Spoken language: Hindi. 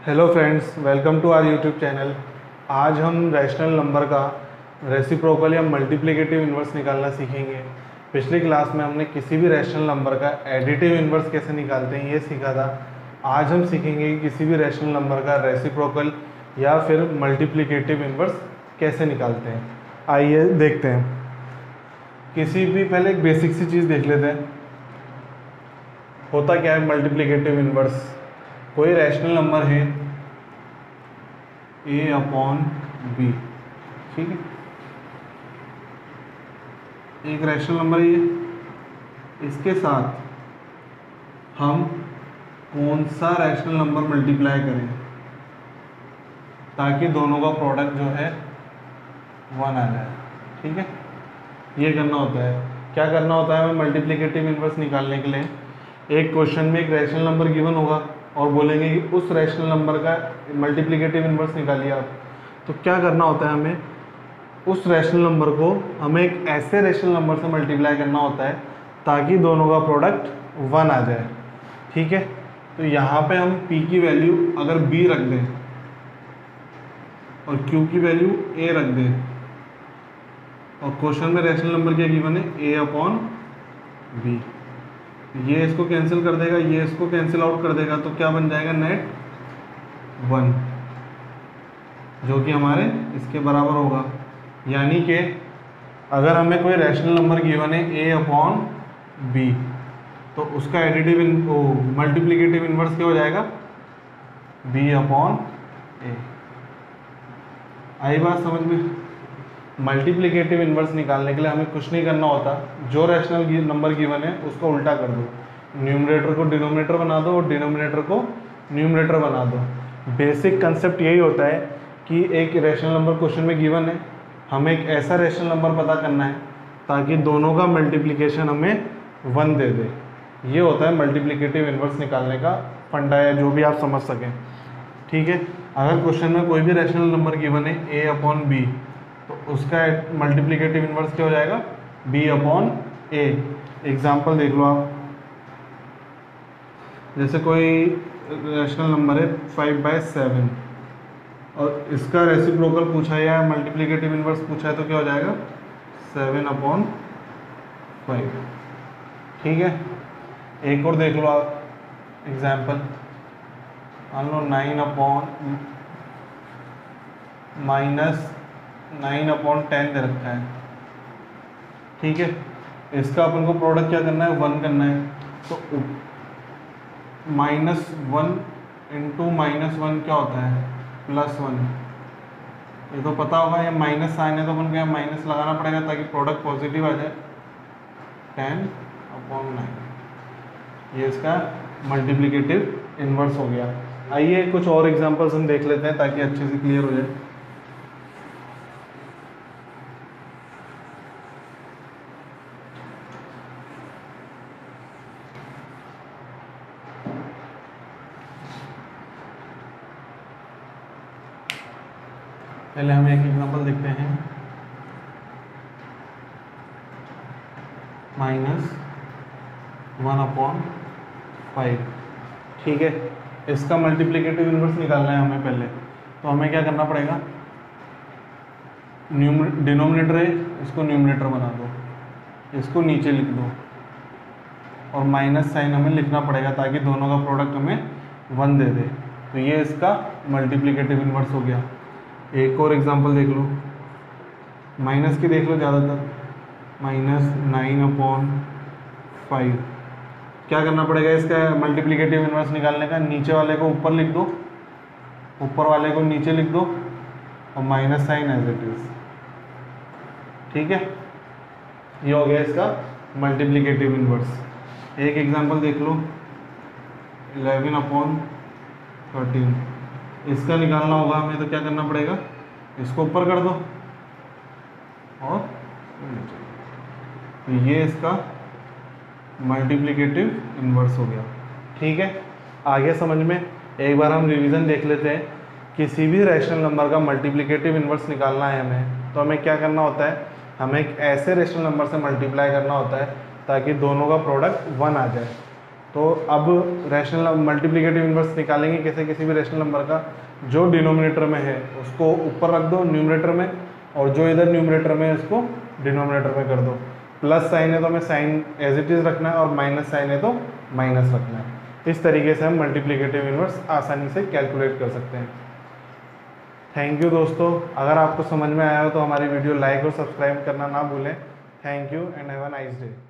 Hello friends, welcome to our YouTube channel. आज हम रैशनल नंबर का रेसिप्रोकल या मल्टीप्लिकेटिव इन्वर्स निकालना सीखेंगे। पिछली क्लास में हमने किसी भी रैशनल नंबर का एडिटिव इन्वर्स कैसे निकालते हैं ये सीखा था। आज हम सीखेंगे कि किसी भी रैशनल नंबर का रेसिप्रोकल या फिर मल्टीप्लिकेटिव इन्वर्स कैसे निकालते हैं। आइए देखते हैं। पहले एक बेसिक सी चीज़ देख लेते हैं। होता क्या है मल्टीप्लिकेटिव इन्वर्स? कोई रैशनल नंबर है a अपॉन बी, ठीक है, एक रैशनल नंबर है ये। इसके साथ हम कौन सा रैशनल नंबर मल्टीप्लाई करें ताकि दोनों का प्रोडक्ट जो है 1 आ जाए, ठीक है। ये करना होता है। क्या करना होता है हमें मल्टीप्लिकेटिव इन्वर्स निकालने के लिए? एक क्वेश्चन में एक रैशनल नंबर गिवन होगा और बोलेंगे कि उस रैशनल नंबर का मल्टीप्लिकेटिव इन्वर्स निकालिए आप। तो क्या करना होता है हमें? उस रैशनल नंबर को हमें एक ऐसे रैशनल नंबर से मल्टीप्लाई करना होता है ताकि दोनों का प्रोडक्ट 1 आ जाए, ठीक है। तो यहाँ पे हम p की वैल्यू अगर b रख दें और q की वैल्यू a रख दें और क्वेश्चन में रैशनल नंबर क्या गिवन है? a upon b। ये इसको कैंसिल कर देगा, ये इसको कैंसिल आउट कर देगा, तो क्या बन जाएगा? नेट 1, जो कि हमारे इसके बराबर होगा। यानी कि अगर हमें कोई रैशनल नंबर गिवन है a अपॉन b, तो उसका एडिटिव मल्टीप्लिकेटिव इन्वर्स क्या हो जाएगा? b upon a। आई बात समझ में? मल्टीप्लिकेटिव इन्वर्स निकालने के लिए हमें कुछ नहीं करना होता। जो रैशनल नंबर गिवन है उसको उल्टा कर दो, न्यूमरेटर को डिनोमिनेटर बना दो और डिनोमिनेटर को न्यूमरेटर बना दो। बेसिक कंसेप्ट यही होता है कि एक रैशनल नंबर क्वेश्चन में गिवन है, हमें एक ऐसा रैशनल नंबर पता करना है ताकि दोनों का मल्टीप्लिकेशन हमें 1 दे दे। ये होता है मल्टीप्लिकेटिव इन्वर्स निकालने का फंडा है, जो भी आप समझ सकें, ठीक है। अगर क्वेश्चन में कोई भी रैशनल नंबर गिवन है a अपॉन बी, तो उसका मल्टीप्लिकेटिव इन्वर्स क्या हो जाएगा? b upon a। एग्जाम्पल देख लो आप। जैसे कोई रैशनल नंबर है 5/7 और इसका रेसिप्रोकल पूछा है या मल्टीप्लिकेटिव इन्वर्स पूछा है, तो क्या हो जाएगा? 7 अपॉन 5, ठीक है। एक और देख लो आप एग्जाम्पल। मान लो 9/-9/10 दे रखा है, ठीक है। इसका अपन को प्रोडक्ट क्या करना है? 1 करना है। तो -1 इंटू -1 क्या होता है? +1। ये तो पता होगा, ये माइनस साइन है तो अपन को यहाँ माइनस लगाना पड़ेगा ताकि प्रोडक्ट पॉजिटिव आ जाए। 10/9, ये इसका मल्टीप्लिकेटिव इन्वर्स हो गया। आइए कुछ और एग्जांपल्स हम देख लेते हैं ताकि अच्छे से क्लियर हो जाए। पहले हम एक एग्जांपल देखते हैं। -1/5, ठीक है। इसका मल्टीप्लिकेटिव इन्वर्स निकालना है हमें पहले। तो हमें क्या करना पड़ेगा? डिनोमिनेटर है, इसको न्यूमरेटर बना दो, इसको नीचे लिख दो और माइनस साइन हमें लिखना पड़ेगा ताकि दोनों का प्रोडक्ट हमें 1 दे दे। तो ये इसका मल्टीप्लिकेटिव इन्वर्स हो गया। एक और एग्जांपल देख लो, माइनस की देख लो ज़्यादातर। -9/5, क्या करना पड़ेगा इसका मल्टीप्लिकेटिव इन्वर्स निकालने का? नीचे वाले को ऊपर लिख दो, ऊपर वाले को नीचे लिख दो और minus sign as it is, ठीक है। ये हो गया इसका मल्टीप्लिकेटिव इन्वर्स। एक एग्जांपल देख लो, 11/13, इसका निकालना होगा हमें। तो क्या करना पड़ेगा? इसको ऊपर कर दो और नीचे। ये इसका मल्टीप्लिकेटिव इन्वर्स हो गया, ठीक है। आगे समझ में एक बार हम रिवीजन देख लेते हैं। किसी भी रैशनल नंबर का मल्टीप्लिकेटिव इन्वर्स निकालना है हमें, तो हमें क्या करना होता है? हमें एक ऐसे रैशनल नंबर से मल्टीप्लाई करना होता है ताकि दोनों का प्रोडक्ट 1 आ जाए। तो अब रैशनल मल्टीप्लिकेटिव इन्वर्स निकालेंगे कैसे, किसी भी रैशनल नंबर का जो डिनोमिनेटर में है उसको ऊपर रख दो न्यूमरेटर में, और जो इधर न्यूमरेटर में है उसको डिनोमिनेटर में कर दो। प्लस साइन है तो हमें साइन एज इट इज़ रखना है, और माइनस साइन है तो माइनस रखना है। इस तरीके से हम मल्टीप्लिकेटिव इन्वर्स आसानी से कैलकुलेट कर सकते हैं। थैंक यू दोस्तों, अगर आपको समझ में आया हो तो हमारी वीडियो लाइक और सब्सक्राइब करना ना भूलें। Thank you and have a nice day.